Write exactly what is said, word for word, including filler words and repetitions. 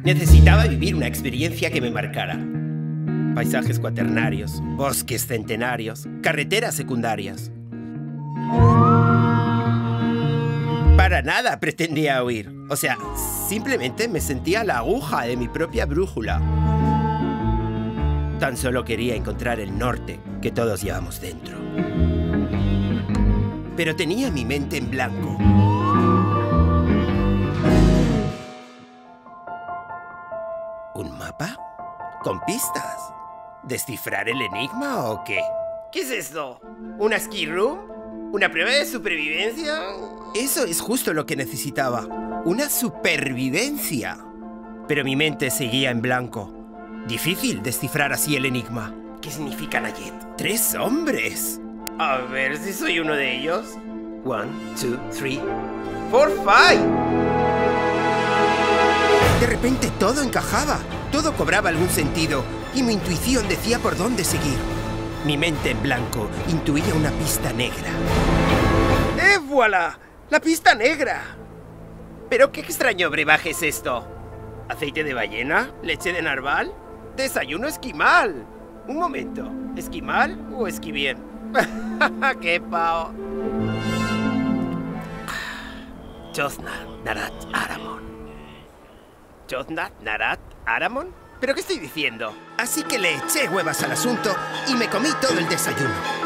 Necesitaba vivir una experiencia que me marcara. Paisajes cuaternarios, bosques centenarios, carreteras secundarias. Para nada pretendía huir. O sea, simplemente me sentía la aguja de mi propia brújula. Tan solo quería encontrar el norte que todos llevamos dentro. Pero tenía mi mente en blanco. ¿Un mapa? ¿Con pistas? ¿Descifrar el enigma o qué? ¿Qué es esto? ¿Una ski room? ¿Una prueba de supervivencia? Eso es justo lo que necesitaba. Una supervivencia. Pero mi mente seguía en blanco. Difícil descifrar así el enigma. ¿Qué significa Nayet? ¡Tres hombres! A ver si soy uno de ellos. One, two, three, four, five. De repente todo encajaba. Todo cobraba algún sentido. Y mi intuición decía por dónde seguir. Mi mente en blanco intuía una pista negra. ¡Eh, voilà! ¡La pista negra! ¿Pero qué extraño brebaje es esto? ¿Aceite de ballena? ¿Leche de narval? ¡Desayuno esquimal! Un momento, ¿esquimal o esquibien? ¡Qué pao! Choznat Narat Aramon. ¿Choznat Narat Aramon? ¿Pero qué estoy diciendo? Así que le eché huevas al asunto y me comí todo el desayuno.